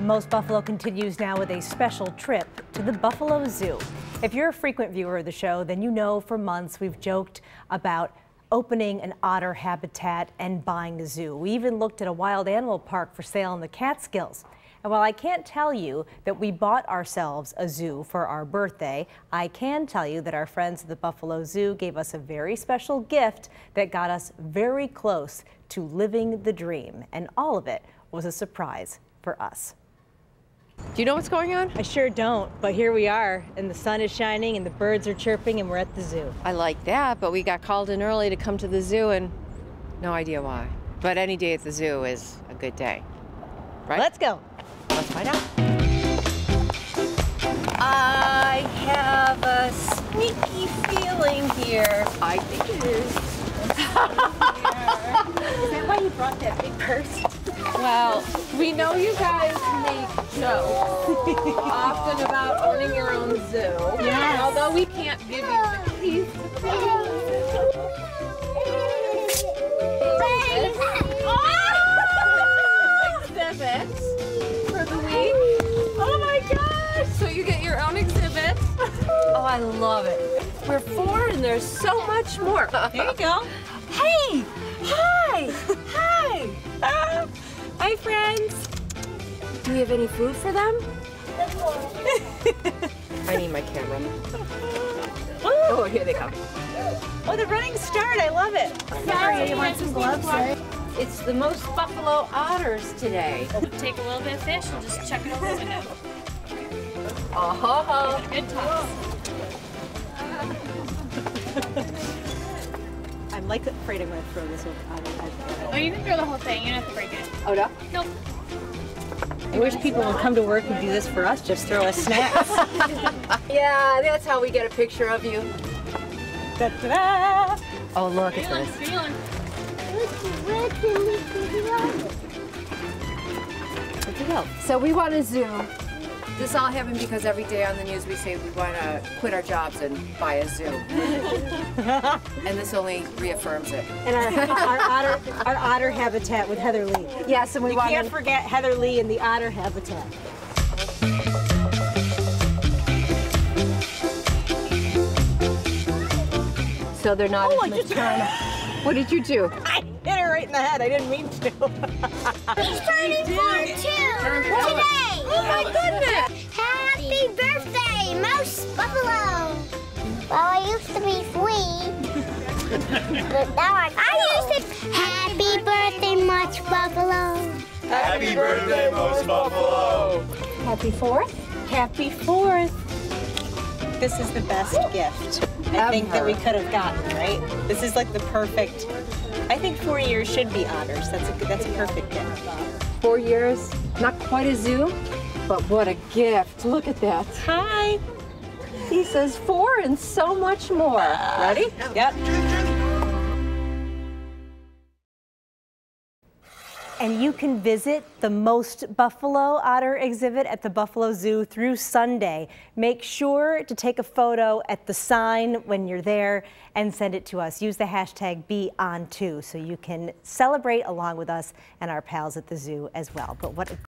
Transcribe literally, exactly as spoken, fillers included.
Most Buffalo continues now with a special trip to the Buffalo Zoo. If you're a frequent viewer of the show, then you know for months we've joked about opening an otter habitat and buying a zoo. We even looked at a wild animal park for sale in the Catskills. And while I can't tell you that we bought ourselves a zoo for our birthday, I can tell you that our friends at the Buffalo Zoo gave us a very special gift that got us very close to living the dream. And all of it was a surprise for us. Do you know what's going on? I sure don't, but here we are, and the sun is shining and the birds are chirping and we're at the zoo. I like that, but we got called in early to come to the zoo and no idea why. But any day at the zoo is a good day, right? Let's go. Let's find out. I have a sneaky feeling here. I think it is. Is that why you brought that big purse? Well, we know you guys make jokes often about owning your own zoo. Yes. Although we can't give you the keys to the zoo. Exhibits for the week. Oh my gosh! So you get your own exhibit. Oh, I love it. We're four and there's so much more. There you go. Hey! Hi! Hi! Uh, hi, friends. Do we have any food for them? I need my camera. Oh, here they come. Oh, the running start. I love it. Sorry, you want some gloves? It's the most Buffalo Otters today. Take a little bit of fish and just chuck it over the window. Oh, Good toss. I'm like afraid I'm going to throw this over. Oh, you can throw the whole thing. You don't have to break it. oh no? Nope. I wish people would come to work and do this for us. Just throw us snacks. Yeah, that's how we get a picture of you. Da-da-da. Oh, look at Feeling, this. feeling. Where'd you go? So we want a zoo. This all happened because every day on the news we say we want to quit our jobs and buy a zoo. And this only reaffirms it. And our, our otter, our otter habitat with Heather Lee. Yes, and we You want can't to forget Heather Lee and the otter habitat. So they're not Oh, as I just- maternal. What did you do? I hit her right in the head. I didn't mean to. He's turning four too today. Oh my goodness! Happy birthday, Most Buffalo. Well, I used to be three, but now I, I used to. Happy birthday, Most Buffalo. Happy birthday, Most Buffalo! Happy fourth? Happy fourth. This is the best gift I think that we could have gotten, right? This is like the perfect. I think four years should be otters. That's a good, that's a perfect gift. Four years, not quite a zoo, but what a gift. Look at that. Hi. He says four and so much more. Ready? Yep. And you can visit the Most Buffalo Otter exhibit at the Buffalo Zoo through Sunday. Make sure to take a photo at the sign when you're there and send it to us. Use the hashtag be on too so you can celebrate along with us and our pals at the zoo as well. But what a